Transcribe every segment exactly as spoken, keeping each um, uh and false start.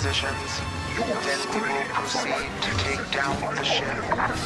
positions. Then we will proceed to take down the ship.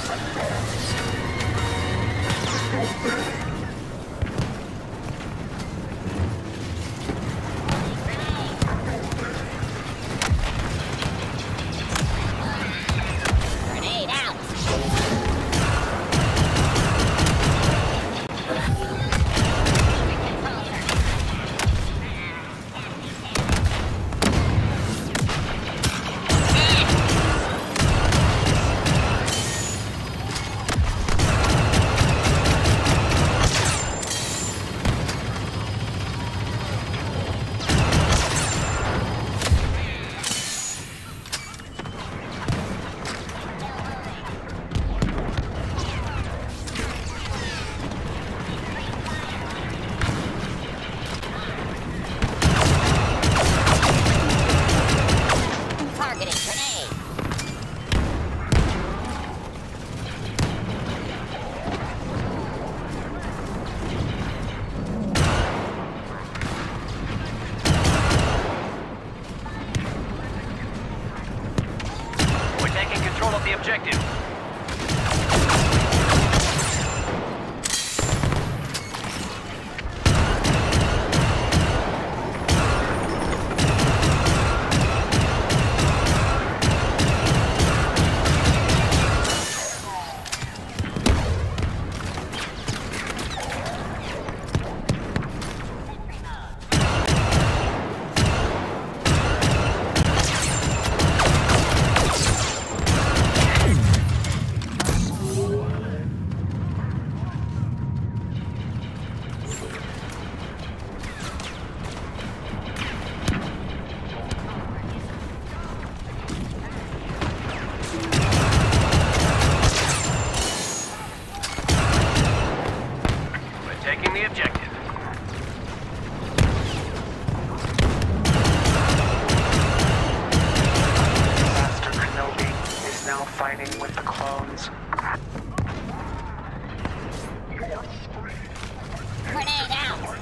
The objective. Taking the objective. Master Kenobi is now fighting with the clones. Grenade out!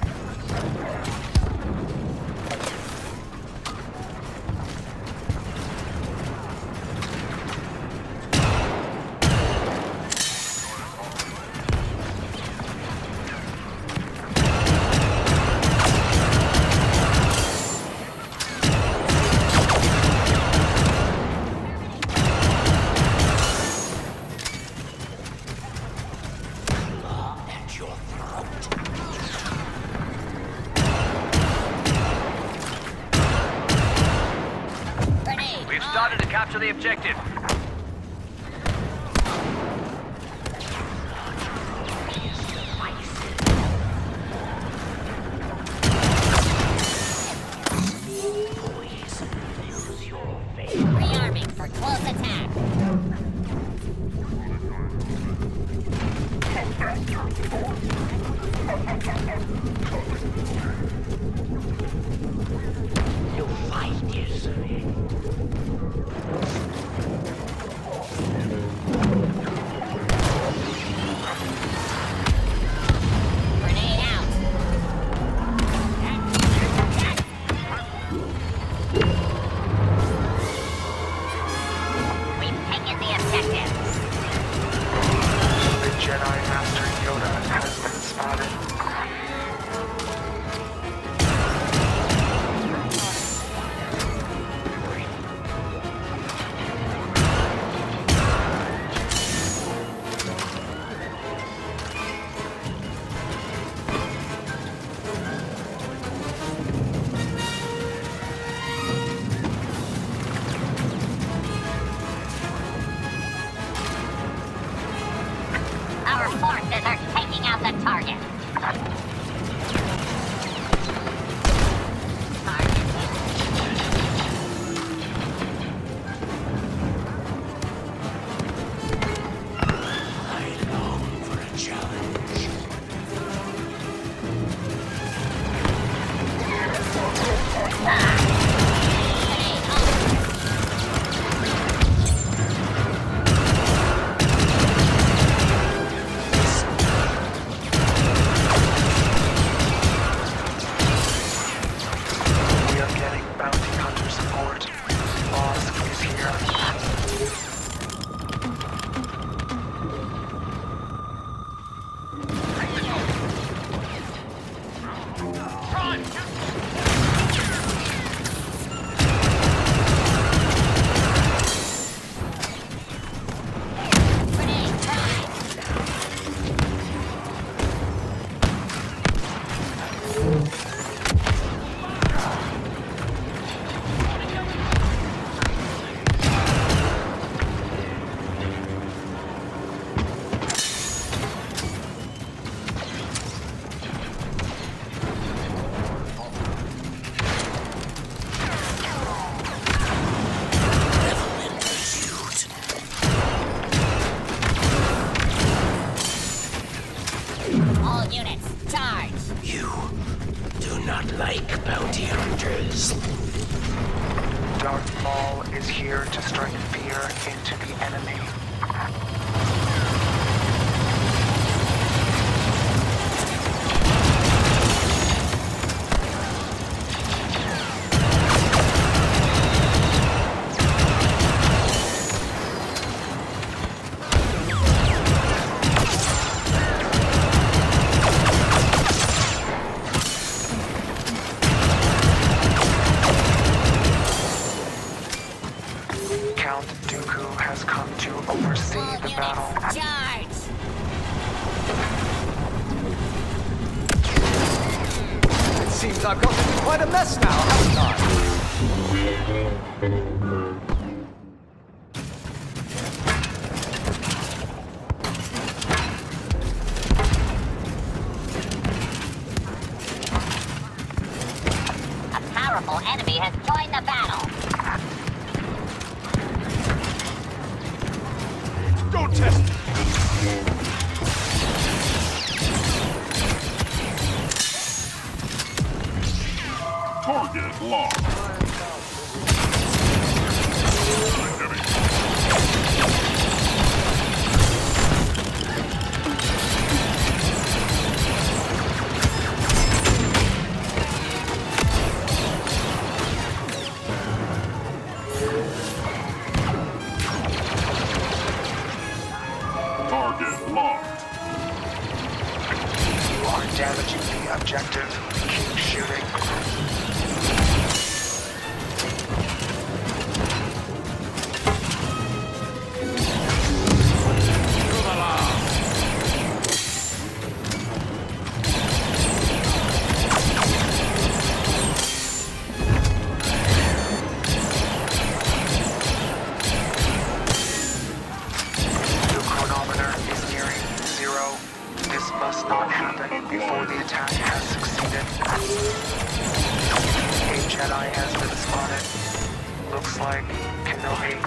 We've started to capture the objective. Rearming for close attack. You'll find this. Grenade out. We've taken the objective. The Jedi Master Yoda has been spotted. Our forces are taking out the target. I long for a challenge. not like bounty hunters. Darth Maul is here to strike fear into the enemy. Seems I've got into quite a mess now, haven't I? A powerful enemy has joined the battle. Don't test me! Target locked. Target locked. You are damaging the objective. Keep shooting. Must not happen before the attack has succeeded. A Jedi has been spotted. Looks like Kenobi.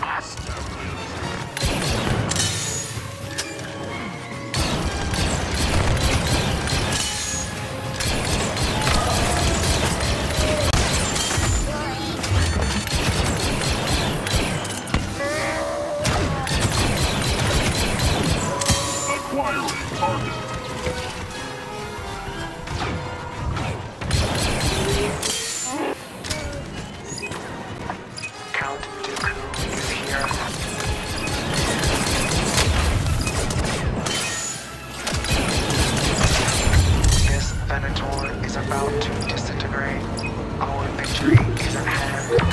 Acquiring target. Venator is about to disintegrate. Our victory is at hand.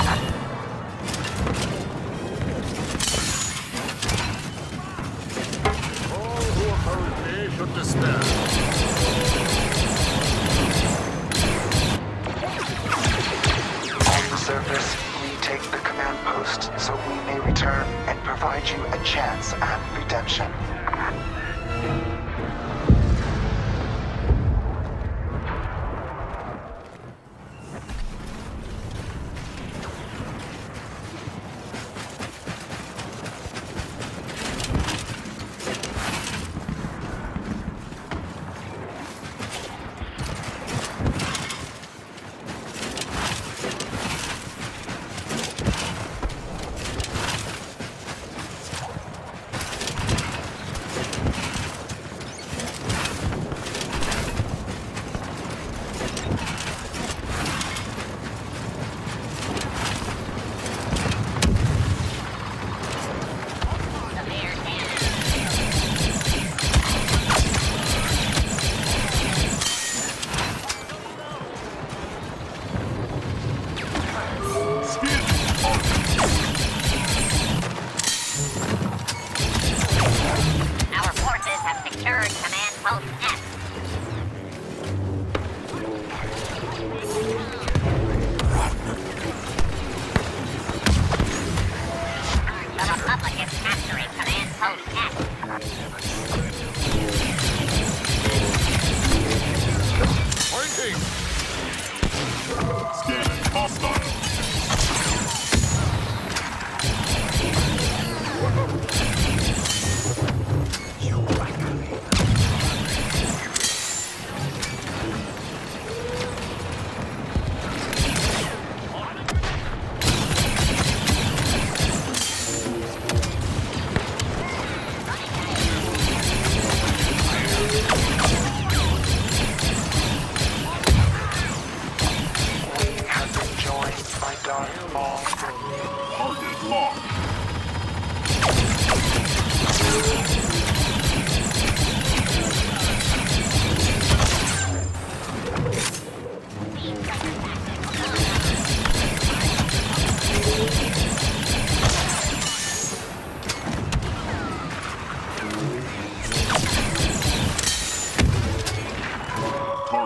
All who oppose me should despair. On the surface, we take the command post so we may return and provide you a chance at redemption.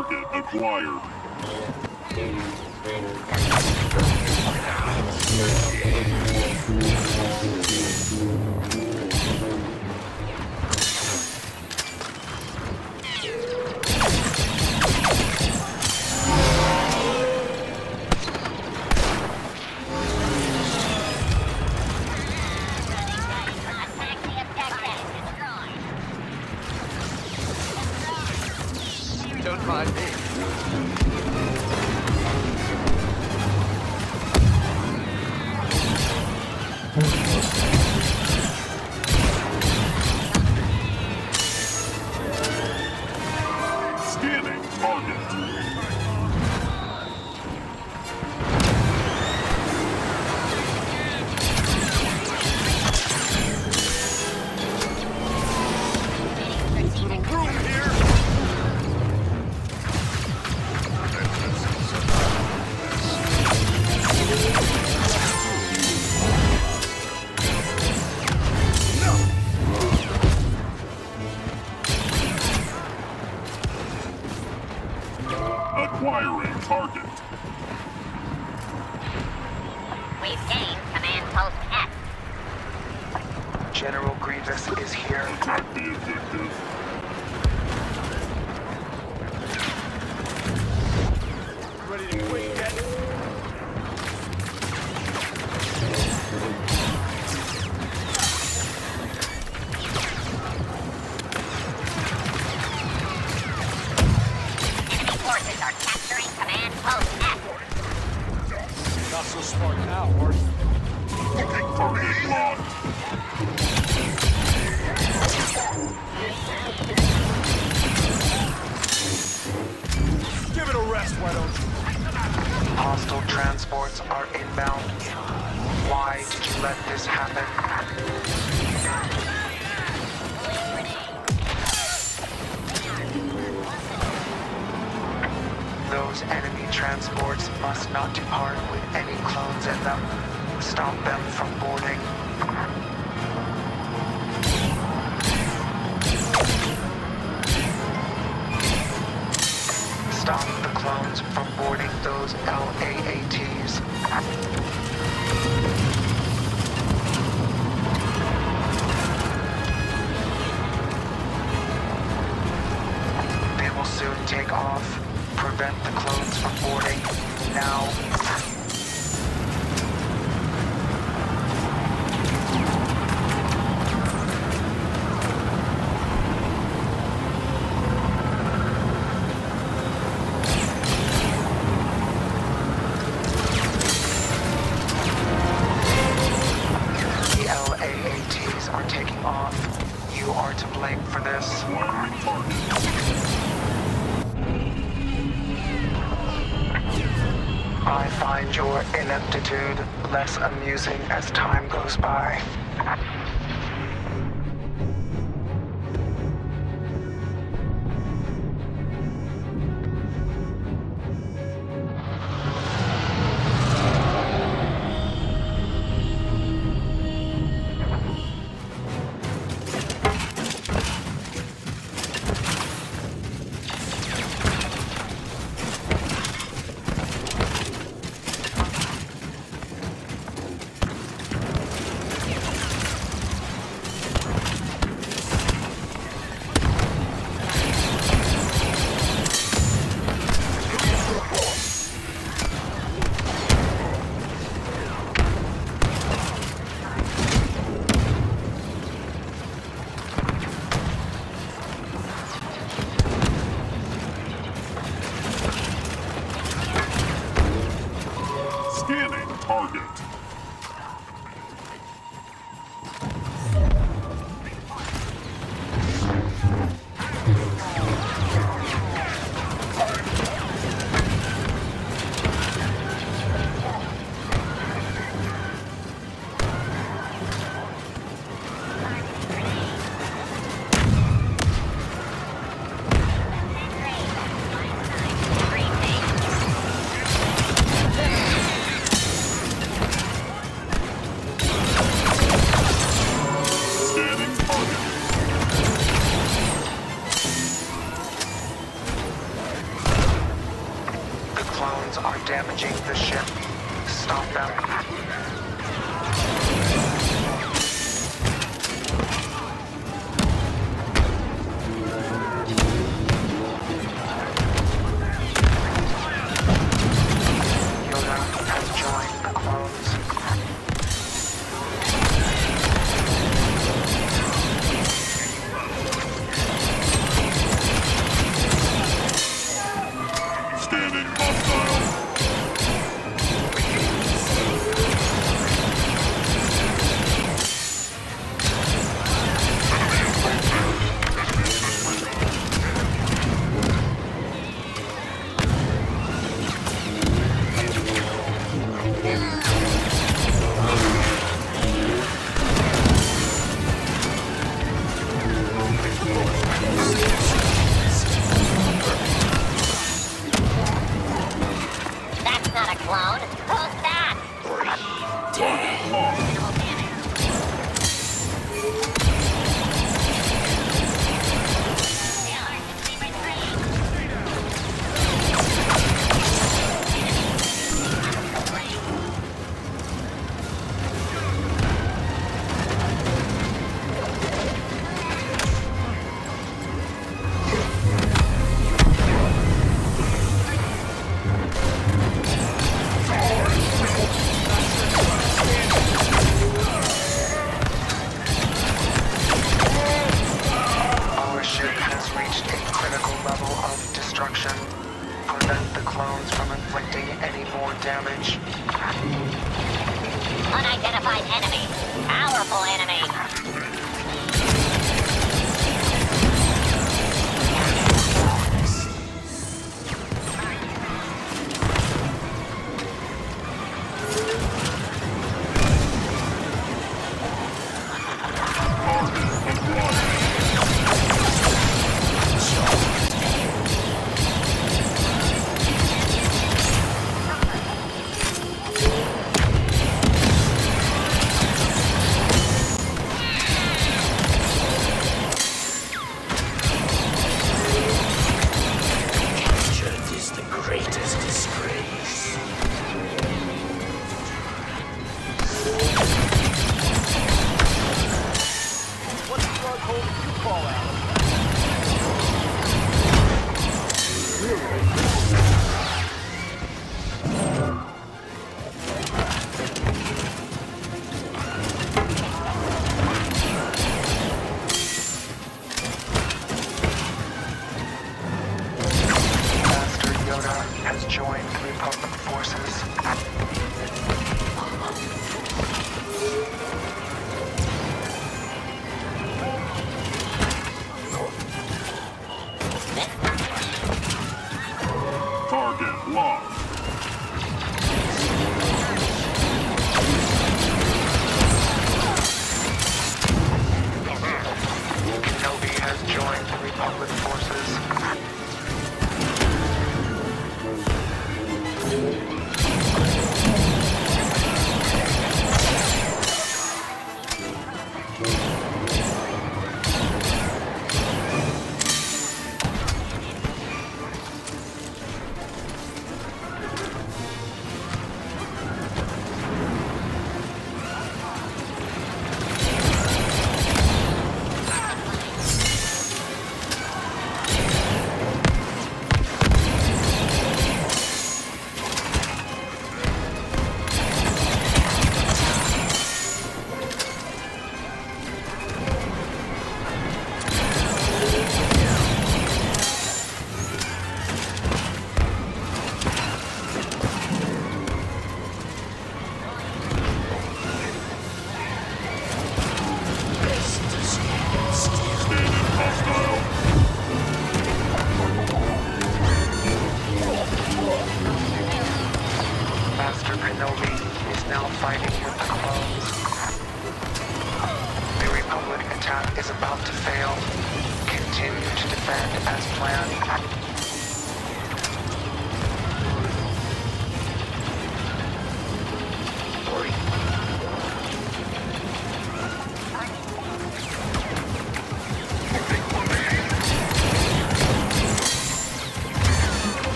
Target acquired. Don't mind me. Scanning target. Acquiring target. We've gained command post F. General Grievous is here. Attack the objective. Ready to quit yet? Enemy forces are capturing command post F. Not so smart now, Art. Target locked. Give it a rest, why don't you? Hostile transports are inbound. Why did you let this happen? Those enemy transports must not depart with any clones in them. Stop them from boarding. Stop the clones from boarding those L A A Ts. They will soon take off. Prevent the clones from boarding. Now. The L A A Ts are taking off. You are to blame for this. Acquiring target. I find your ineptitude less amusing as time goes by. clones are damaging the ship. Stop them. Prevent the clones from inflicting any more damage. Unidentified enemy. Powerful enemy.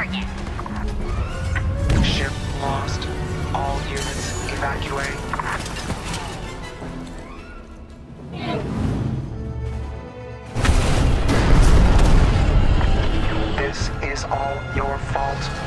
target. Ship lost. All units evacuate. This is all your fault.